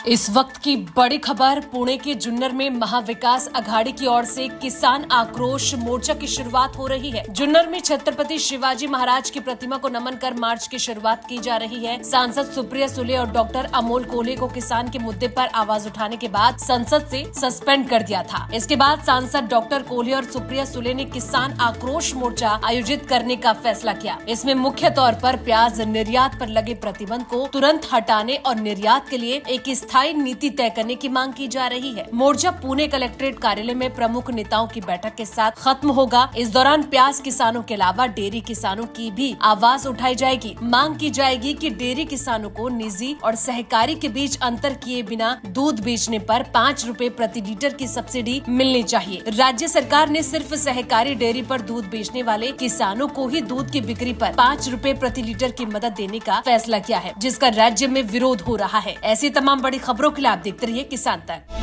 इस वक्त की बड़ी खबर, पुणे के जुन्नर में महाविकास अघाड़ी की ओर से किसान आक्रोश मोर्चा की शुरुआत हो रही है। जुन्नर में छत्रपति शिवाजी महाराज की प्रतिमा को नमन कर मार्च की शुरुआत की जा रही है। सांसद सुप्रिया सुले और डॉक्टर अमोल कोल्हे को किसान के मुद्दे पर आवाज उठाने के बाद संसद से सस्पेंड कर दिया था। इसके बाद सांसद डॉक्टर कोल्हे और सुप्रिया सुले ने किसान आक्रोश मोर्चा आयोजित करने का फैसला किया। इसमें मुख्य तौर पर प्याज निर्यात पर लगे प्रतिबंध को तुरंत हटाने और निर्यात के लिए एक स्थायी नीति तय करने की मांग की जा रही है। मोर्चा पुणे कलेक्ट्रेट कार्यालय में प्रमुख नेताओं की बैठक के साथ खत्म होगा। इस दौरान प्याज किसानों के अलावा डेयरी किसानों की भी आवाज उठाई जाएगी। मांग की जाएगी कि डेयरी किसानों को निजी और सहकारी के बीच अंतर किए बिना दूध बेचने पर 5 रुपए प्रति लीटर की सब्सिडी मिलनी चाहिए। राज्य सरकार ने सिर्फ सहकारी डेयरी पर दूध बेचने वाले किसानों को ही दूध की बिक्री पर 5 रुपए प्रति लीटर की मदद देने का फैसला किया है, जिसका राज्य में विरोध हो रहा है। ऐसी तमाम बड़ी खबरों के लिए आप देखते रहिए किसान तक।